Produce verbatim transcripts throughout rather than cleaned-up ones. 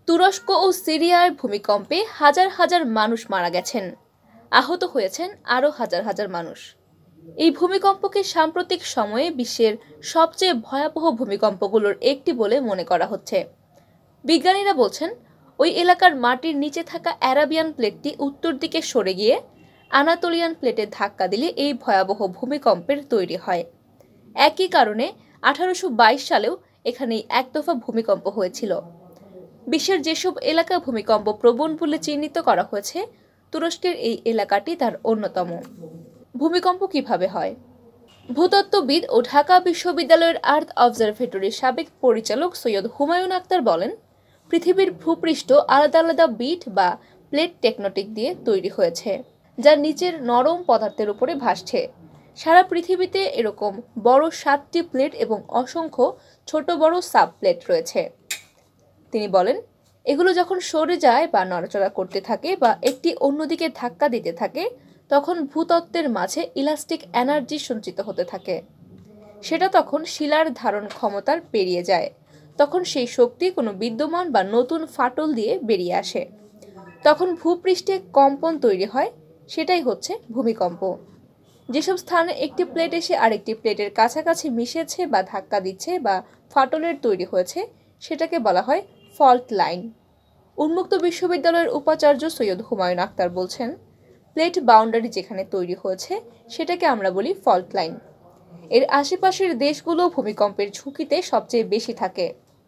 তুরস্ক ও সিরিয়ার ভূমিকম্পে হাজার হাজার মানুষ মারা গেছেন, আহত হয়েছেন আরও হাজার হাজার মানুষ। এই ভূমিকম্পকে সাম্প্রতিক সময়ে বিশ্বের সবচেয়ে ভয়াবহ ভূমিকম্পগুলোর একটি বলে মনে করা হচ্ছে। বিজ্ঞানীরা বলছেন, ওই এলাকার মাটির নিচে থাকা অ্যারাবিয়ান প্লেটটি উত্তর দিকে সরে গিয়ে আনাতোলিয়ান প্লেটে ধাক্কা দিলে এই ভয়াবহ ভূমিকম্পের তৈরি হয়। একই কারণে আঠারোশো বাইশ সালেও এখানে একদফা ভূমিকম্প হয়েছিল। বিশ্বের যেসব এলাকা ভূমিকম্প প্রবণ বলে চিহ্নিত করা হয়েছে, তুরস্কের এই এলাকাটি তার অন্যতম। ভূমিকম্প কিভাবে হয়? ভূতত্ত্ববিদ ও ঢাকা বিশ্ববিদ্যালয়ের আর্থ অবজারভেটরির সাবেক পরিচালক সৈয়দ হুমায়ুন আক্তার বলেন, পৃথিবীর ভূপৃষ্ঠ আলাদা আলাদা বিট বা প্লেট টেকটনিক দিয়ে তৈরি হয়েছে, যা নিচের নরম পদার্থের উপরে ভাসছে। সারা পৃথিবীতে এরকম বড় সাতটি প্লেট এবং অসংখ্য ছোট বড় সাব প্লেট রয়েছে। তিনি বলেন, এগুলো যখন সরে যায় বা নড়াচড়া করতে থাকে বা একটি অন্যদিকে ধাক্কা দিতে থাকে, তখন ভূতত্ত্বের মাঝে ইলাস্টিক এনার্জি সঞ্চিত হতে থাকে। সেটা তখন শিলার ধারণ ক্ষমতার পেরিয়ে যায়। তখন সেই শক্তি কোনো বিদ্যমান বা নতুন ফাটল দিয়ে বেরিয়ে আসে। তখন ভূপৃষ্ঠে কম্পন তৈরি হয়, সেটাই হচ্ছে ভূমিকম্প। যেসব স্থানে একটি প্লেট এসে আরেকটি প্লেটের কাছাকাছি মিশেছে বা ধাক্কা দিচ্ছে বা ফাটলের তৈরি হয়েছে, সেটাকে বলা হয় ফল্ট লাইন। উন্মুক্ত বিশ্ববিদ্যালয়ের উপাচার্য সৈয়দ হুমায়ুন আক্তার বলছেন, প্লেট বাউন্ডারি যেখানে তৈরি হয়েছে সেটাকে আমরা বলি ফল্ট লাইন। এর আশেপাশের দেশগুলো ভূমিকম্পের ঝুঁকিতে সবচেয়ে বেশি থাকে।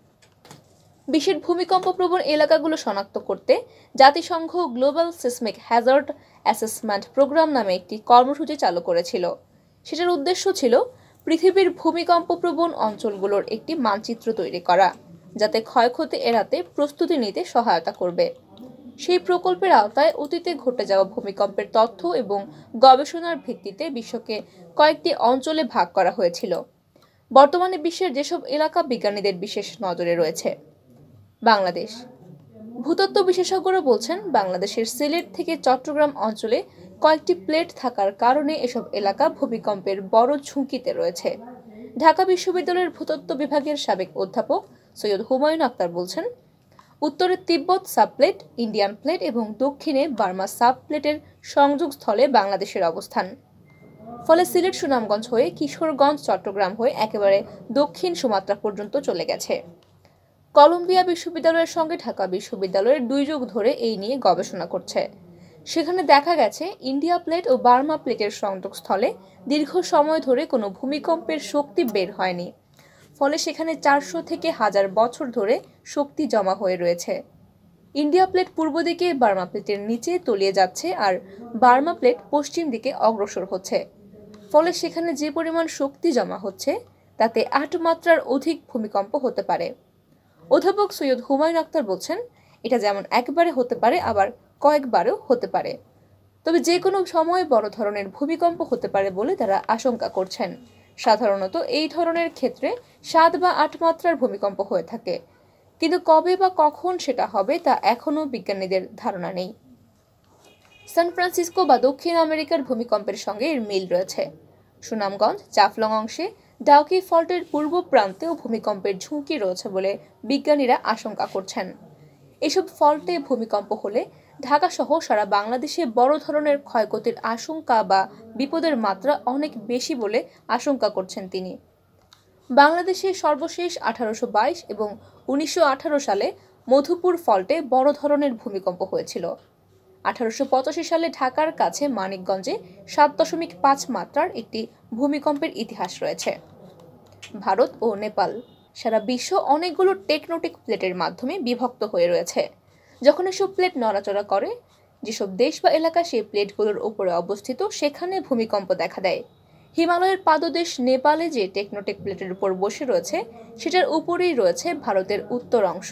বিশ্বের ভূমিকম্প প্রবণ এলাকাগুলো শনাক্ত করতে জাতিসংঘ global seismic hazard assessment program নামে একটি কর্মসূচি চালু করেছিল। সেটার উদ্দেশ্য ছিল পৃথিবীর ভূমিকম্প প্রবণ অঞ্চলগুলোর একটি মানচিত্র তৈরি করা, যাতে ক্ষয়ক্ষতি এড়াতে প্রস্তুতি নিতে সহায়তা করবে। সেই প্রকল্পের আওতায় অতীতে ঘটে যাওয়া ভূমিকম্পের তথ্য এবং গবেষণার ভিত্তিতে বিশ্বকে কয়েকটি অঞ্চলে ভাগ করা হয়েছিল। বর্তমানে বিশ্বের যেসব এলাকা বিজ্ঞানীদের বিশেষ নজরে রয়েছে। বাংলাদেশ। ভূতত্ত্ব বিশেষজ্ঞরা বলছেন, বাংলাদেশের সিলেট থেকে চট্টগ্রাম অঞ্চলে কয়েকটি প্লেট থাকার কারণে এসব এলাকা ভূমিকম্পের বড় ঝুঁকিতে রয়েছে। ঢাকা বিশ্ববিদ্যালয়ের ভূতত্ত্ব বিভাগের সাবেক অধ্যাপক সৈয়দ হুমায়ুন আক্তার বলছেন, উত্তরে তিব্বত সাবপ্লেট, ইন্ডিয়ান প্লেট এবং দক্ষিণে বার্মা সাবপ্লেটের সংযোগস্থলে বাংলাদেশের অবস্থান। ফলে সিলেট সুনামগঞ্জ হয়ে কিশোরগঞ্জ চট্টগ্রাম হয়ে একেবারে দক্ষিণ সুমাত্রা পর্যন্ত চলে গেছে। কলম্বিয়া বিশ্ববিদ্যালয়ের সঙ্গে ঢাকা বিশ্ববিদ্যালয়ের দুই যুগ ধরে এই নিয়ে গবেষণা করছে। সেখানে দেখা গেছে, ইন্ডিয়া প্লেট ও বার্মা প্লেটের সংযোগস্থলে দীর্ঘ সময় ধরে কোনো ভূমিকম্পের শক্তি বের হয়নি। ফলে সেখানে চারশো থেকে হাজার বছর ধরে শক্তি জমা হয়ে রয়েছে। ইন্ডিয়া প্লেট পূর্ব দিকে বার্মা প্লেটের নিচে তলিয়ে যাচ্ছে আর বার্মা প্লেট পশ্চিম দিকে অগ্রসর হচ্ছে। ফলে সেখানে যে পরিমাণ শক্তি জমা হচ্ছে, তাতে আট মাত্রার অধিক ভূমিকম্প হতে পারে। অধ্যাপক সৈয়দ হুমায়ুন আক্তার বলছেন, এটা যেমন একবারে হতে পারে, আবার কয়েকবারও হতে পারে। তবে যে কোনো সময় বড় ধরনের ভূমিকম্প হতে পারে বলে তারা আশঙ্কা করছেন। সাধারণত এই ধরনের ক্ষেত্রে সাত বা আট মাত্রার ভূমিকম্প হয়ে থাকে, কিন্তু কবে বা কখন সেটা হবে তা এখনও বিজ্ঞানীদের ধারণা নেই। সান ফ্রান্সিসকো বা দক্ষিণ আমেরিকার ভূমিকম্পের সঙ্গে এর মিল রয়েছে। সুনামগঞ্জ জাফলং অংশে ডাউকি ফল্টের পূর্ব প্রান্তেও ভূমিকম্পের ঝুঁকি রয়েছে বলে বিজ্ঞানীরা আশঙ্কা করছেন। এসব ফল্টে ভূমিকম্প হলে ঢাকা সহ সারা বাংলাদেশে বড় ধরনের ক্ষয়ক্ষতির আশঙ্কা বা বিপদের মাত্রা অনেক বেশি বলে আশঙ্কা করছেন তিনি। বাংলাদেশে সর্বশেষ আঠারোশো বাইশ এবং উনিশশো আঠারো সালে মধুপুর ফল্টে বড় ধরনের ভূমিকম্প হয়েছিল। আঠারোশো পঁচাশি সালে ঢাকার কাছে মানিকগঞ্জে সাত দশমিক পাঁচ মাত্রার একটি ভূমিকম্পের ইতিহাস রয়েছে। ভারত ও নেপাল। সারা বিশ্ব অনেকগুলো টেকটনিক প্লেটের মাধ্যমে বিভক্ত হয়ে রয়েছে। যখন এসব প্লেট নড়াচড়া করে, যেসব দেশ বা এলাকা সেই প্লেটগুলোর উপরে অবস্থিত, সেখানে ভূমিকম্প দেখা দেয়। হিমালয়ের পাদদেশ নেপালে যে টেকটনিক প্লেটের উপর বসে রয়েছে, সেটার উপরেই রয়েছে ভারতের উত্তর অংশ।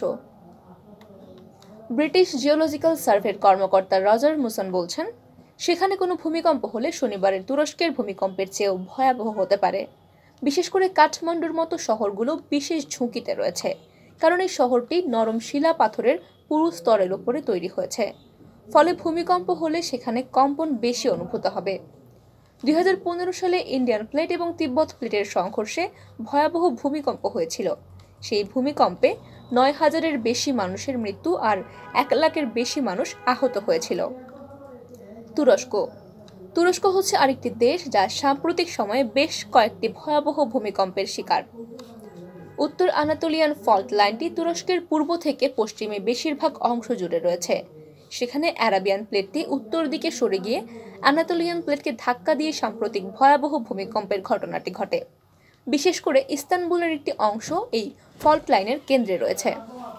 ব্রিটিশ জিওলজিক্যাল সার্ভের কর্মকর্তা রজার মুসন বলছেন, সেখানে কোনো ভূমিকম্প হলে শনিবারের তুরস্কের ভূমিকম্পের চেয়েও ভয়াবহ হতে পারে। বিশেষ করে কাঠমান্ডুর মতো শহরগুলো বিশেষ ঝুঁকিতে রয়েছে, কারণ এই শহরটি নরম শিলা পাথরের পুরু স্তরের উপরে তৈরি হয়েছে। ফলে ভূমিকম্প হলে সেখানে কম্পন বেশি অনুভূত হবে। দুই হাজার পনেরো সালে ইন্ডিয়ান প্লেট এবং তিব্বত প্লেটের সংঘর্ষে ভয়াবহ ভূমিকম্প হয়েছিল। সেই ভূমিকম্পে নয় হাজারের বেশি মানুষের মৃত্যু আর এক লাখের বেশি মানুষ আহত হয়েছিল। তুরস্ক তুরস্ক হচ্ছে আরেকটি দেশ যা সাম্প্রতিক সময়ে বেশ কয়েকটি ভয়াবহ ভূমিকম্পের শিকার। উত্তর আনাতোলিয়ান ফল্ট লাইনটি তুরস্কের পূর্ব থেকে পশ্চিমে বেশিরভাগ অংশ জুড়ে রয়েছে। সেখানে আরাবিয়ান প্লেটটি উত্তর দিকে সরে গিয়ে আনাতোলিয়ান প্লেটকে ধাক্কা দিয়ে সাম্প্রতিক ভয়াবহ ভূমিকম্পের ঘটনাটি ঘটে। বিশেষ করে ইস্তানবুলের একটি অংশ এই ফল্ট লাইনের কেন্দ্রে রয়েছে,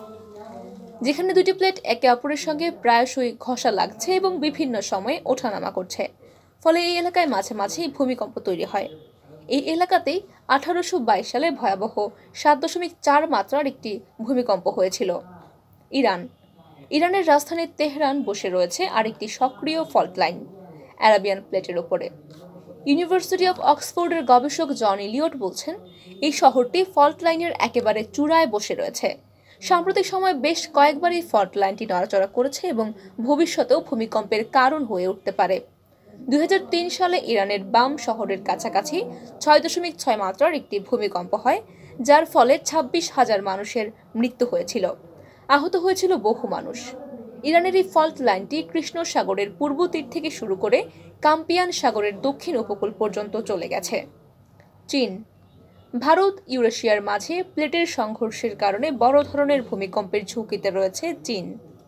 যেখানে দুটি প্লেট একে অপরের সঙ্গে প্রায়শই ঘষা লাগছে এবং বিভিন্ন সময়ে ওঠানামা করছে। ফলে এই এলাকায় মাঝে মাঝে ভূমিকম্প তৈরি হয়। এই এলাকাতেই আঠারোশো বাইশ সালে ভয়াবহ সাত দশমিক চার মাত্রার একটি ভূমিকম্প হয়েছিল। ইরান ইরানের রাজধানী তেহরান বসে রয়েছে আরেকটি সক্রিয় ফল্ট লাইন আরাবিয়ান প্লেটের ওপরে। ইউনিভার্সিটি অফ অক্সফোর্ডের গবেষক জন ইলিয়ট বলছেন, এই শহরটি ফল্ট লাইনের একেবারে চূড়ায় বসে রয়েছে। সাম্প্রতিক সময়ে বেশ কয়েকবার এই ফল্ট লাইনটি নড়াচড়া করেছে এবং ভবিষ্যতেও ভূমিকম্পের কারণ হয়ে উঠতে পারে। দুই হাজার তিন সালে ইরানের বাম শহরের কাছাকাছি ছয় দশমিক ছয় মাত্রার একটি ভূমিকম্প হয়, যার ফলে ছাব্বিশ হাজার মানুষের মৃত্যু হয়েছিল, আহত হয়েছিল বহু মানুষ। ইরানের এই ফল্ট লাইনটি কৃষ্ণ সাগরের পূর্ব তীর থেকে শুরু করে কাম্পিয়ান সাগরের দক্ষিণ উপকূল পর্যন্ত চলে গেছে। চীন ভারত ইউরেশিয়ার মাঝে প্লেটের সংঘর্ষের কারণে বড় ধরনের ভূমিকম্পের ঝুঁকিতে রয়েছে চীন।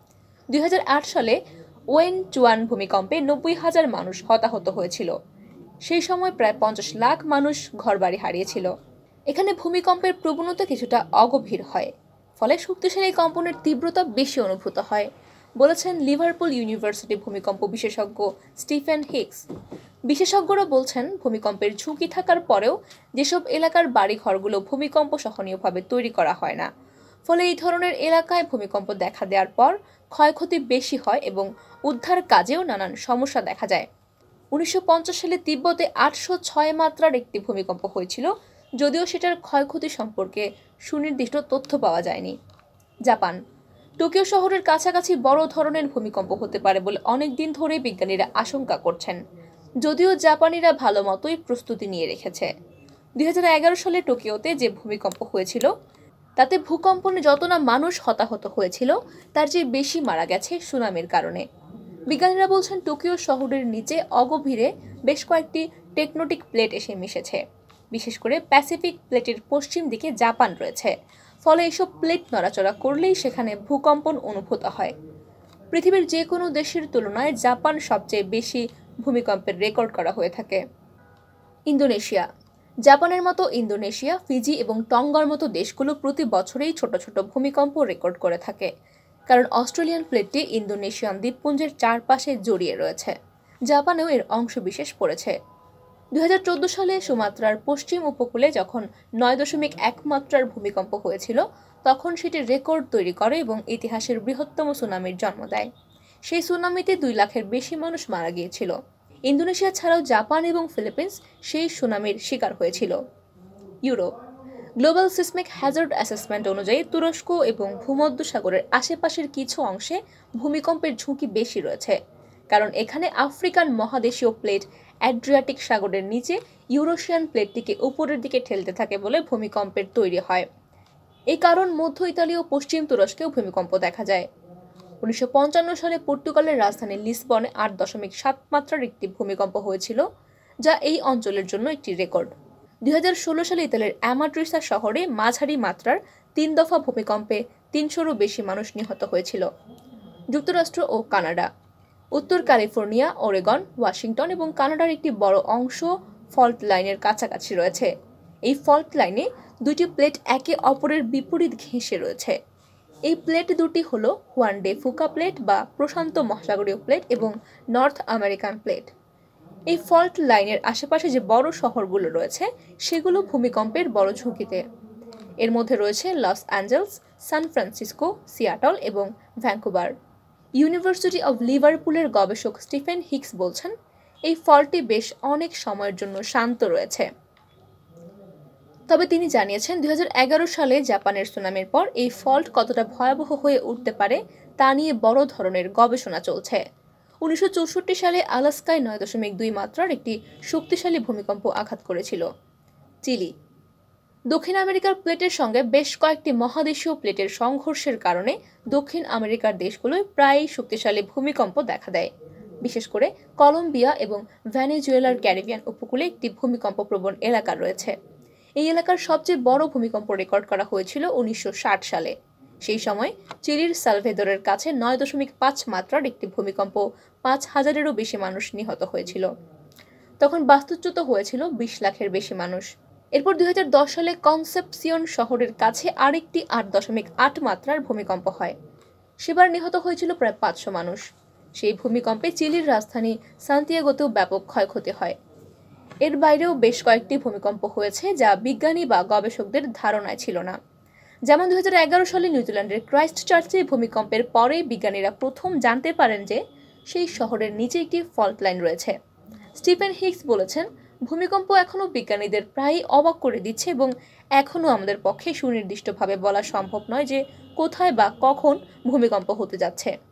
দুই হাজার আট সালে ওয়েন চুয়ান ভূমিকম্পে নব্বই হাজার মানুষ হতাহত হয়েছিল। সেই সময় প্রায় পঞ্চাশ লাখ মানুষ ঘরবাড়ি হারিয়েছিল। এখানে ভূমিকম্পের প্রবণতা কিছুটা অগভীর হয়, ফলে শক্তিশালী কম্পনের তীব্রতা বেশি অনুভূত হয়, বলেছেন লিভারপুল ইউনিভার্সিটি ভূমিকম্প বিশেষজ্ঞ স্টিফেন হিক্স। বিশেষজ্ঞরা বলছেন, ভূমিকম্পের ঝুঁকি থাকার পরেও যেসব এলাকার বাড়িঘরগুলো ভূমিকম্প সহনীয়ভাবে তৈরি করা হয় না, ফলে এই ধরনের এলাকায় ভূমিকম্প দেখা দেওয়ার পর ক্ষয়ক্ষতি বেশি হয় এবং উদ্ধার কাজেও নানান সমস্যা দেখা যায়। উনিশশো পঞ্চাশ সালে তিব্বতে আটশো ছয় মাত্রার একটি ভূমিকম্প হয়েছিল, যদিও সেটার ক্ষয়ক্ষতি সম্পর্কে সুনির্দিষ্ট তথ্য পাওয়া যায়নি। জাপান টোকিও শহরের কাছাকাছি বড় ধরনের ভূমিকম্প হতে পারে বলে অনেক দিন ধরে বিজ্ঞানীরা আশঙ্কা করছেন, যদিও জাপানিরা ভালো মতোই প্রস্তুতি নিয়ে রেখেছে। দুই হাজার এগারো সালে টোকিওতে যে ভূমিকম্প হয়েছিল, তাতে ভূকম্পনে যত না মানুষ হতাহত হয়েছিল, তার চেয়ে বেশি মারা গেছে সুনামির কারণে। বিজ্ঞানীরা বলছেন, টোকিও শহরের নিচে অগভীরে বেশ কয়েকটি টেকটোনিক প্লেট এসে মিশেছে। বিশেষ করে প্যাসিফিক প্লেটের পশ্চিম দিকে জাপান রয়েছে, ফলে এসব প্লেট নড়াচড়া করলেই সেখানে ভূকম্পন অনুভূত হয়। পৃথিবীর যে কোনো দেশের তুলনায় জাপান সবচেয়ে বেশি ভূমিকম্পের রেকর্ড করা হয়ে থাকে। ইন্দোনেশিয়া জাপানের মতো ইন্দোনেশিয়া, ফিজি এবং টঙ্গার মতো দেশগুলো প্রতি বছরেই ছোট ছোট ভূমিকম্প রেকর্ড করে থাকে, কারণ অস্ট্রেলিয়ান প্লেটটি ইন্দোনেশিয়ান দ্বীপপুঞ্জের চারপাশে জড়িয়ে রয়েছে। জাপানেও এর অংশবিশেষ পড়েছে। দুই হাজার চোদ্দ সালে সুমাত্রার পশ্চিম উপকূলে যখন নয় দশমিক এক মাত্রার ভূমিকম্প হয়েছিল, তখন সেটি রেকর্ড তৈরি করে এবং ইতিহাসের বৃহত্তম সুনামির জন্ম দেয়। সেই সুনামিতে দুই লাখের বেশি মানুষ মারা গিয়েছিল। ইন্দোনেশিয়া ছাড়াও জাপান এবং ফিলিপিন্স সেই সুনামির শিকার হয়েছিল। Europe global seismic hazard assessment অনুযায়ী তুরস্ক এবং ভূমধ্যসাগরের আশেপাশের কিছু অংশে ভূমিকম্পের ঝুঁকি বেশি রয়েছে, কারণ এখানে আফ্রিকান মহাদেশীয় প্লেট অ্যাড্রিয়াটিক সাগরের নিচে ইউরোশিয়ান প্লেটটিকে উপরের দিকে ঠেলতে থাকে বলে ভূমিকম্পের তৈরি হয়। এই কারণ মধ্য ইতালি ও পশ্চিম তুরস্কেও ভূমিকম্প দেখা যায়। উনিশশো পঞ্চান্ন সালে পর্তুগালের রাজধানী লিসবনে আট দশমিক সাত মাত্রার একটি ভূমিকম্প হয়েছিল, যা এই অঞ্চলের জন্য একটি রেকর্ড। দুই হাজার ষোলো সালে ইতালির অ্যামাট্রিসা শহরে মাঝারি মাত্রার তিন দফা ভূমিকম্পে তিনশোরও বেশি মানুষ নিহত হয়েছিল। যুক্তরাষ্ট্র ও কানাডা উত্তর ক্যালিফোর্নিয়া, ওরেগন, ওয়াশিংটন এবং কানাডার একটি বড় অংশ ফল্ট লাইনের কাছাকাছি রয়েছে। এই ফল্ট লাইনে দুটি প্লেট একে অপরের বিপরীত ঘেঁষে রয়েছে। এই প্লেট দুটি হল হুয়ান ডে ফুকা প্লেট বা প্রশান্ত মহাসাগরীয় প্লেট এবং নর্থ আমেরিকান প্লেট। এই ফল্ট লাইনের আশেপাশে যে বড় শহরগুলো রয়েছে, সেগুলো ভূমিকম্পের বড় ঝুঁকিতে। এর মধ্যে রয়েছে Los Angeles, San Francisco, Seattle এবং ভ্যাঙ্কুভার। ইউনিভার্সিটি অব লিভারপুলের গবেষক স্টিফেন হিক্স বলছেন, এই ফল্টটি বেশ অনেক সময়ের জন্য শান্ত রয়েছে। তবে তিনি জানিয়েছেন, দুই হাজার এগারো সালে জাপানের সুনামির পর এই ফল্ট কতটা ভয়াবহ হয়ে উঠতে পারে তা নিয়ে বড় ধরনের গবেষণা চলছে। উনিশশো চৌষট্টি সালে আলাস্কায় নয় দশমিক দুই মাত্রার একটি শক্তিশালী ভূমিকম্প আঘাত করেছিল। চিলি দক্ষিণ আমেরিকার প্লেটের সঙ্গে বেশ কয়েকটি মহাদেশীয় প্লেটের সংঘর্ষের কারণে দক্ষিণ আমেরিকার দেশগুলোয় প্রায়ই শক্তিশালী ভূমিকম্প দেখা দেয়। বিশেষ করে কলম্বিয়া এবং ভেনেজুয়েলার ক্যারিবিয়ান উপকূলে একটি ভূমিকম্প প্রবণ এলাকা রয়েছে। এই এলাকার সবচেয়ে বড় ভূমিকম্প রেকর্ড করা হয়েছিল উনিশশো ষাট সালে। সেই সময় চিলির সালভেদরের কাছে নয় দশমিক পাঁচ মাত্রার একটি ভূমিকম্প পাঁচ হাজারেরও বেশি মানুষ নিহত হয়েছিল। তখন বাস্তুচ্যুত হয়েছিল বিশ লাখের বেশি মানুষ। এরপর দুই হাজার দশ সালে কনসেপসিয়ন শহরের কাছে আরেকটি আট দশমিক আট মাত্রার ভূমিকম্প হয়। সেবার নিহত হয়েছিল প্রায় পাঁচশো মানুষ। সেই ভূমিকম্পে চিলির রাজধানী সান্তিয়াগোতেও ব্যাপক ক্ষয়ক্ষতি হয়। এর বাইরেও বেশ কয়েকটি ভূমিকম্প হয়েছে যা বিজ্ঞানী বা গবেষকদের ধারণায় ছিল না। যেমন দুই হাজার এগারো সালে নিউজিল্যান্ডের ক্রাইস্ট চার্চে ভূমিকম্পের পরেই বিজ্ঞানীরা প্রথম জানতে পারেন যে সেই শহরের নিচে একটি ফল্ট লাইন রয়েছে। স্টিফেন হিগস বলেছেন, ভূমিকম্প এখনও বিজ্ঞানীদের প্রায়ই অবাক করে দিচ্ছে এবং এখনও আমাদের পক্ষে সুনির্দিষ্টভাবে বলা সম্ভব নয় যে কোথায় বা কখন ভূমিকম্প হতে যাচ্ছে।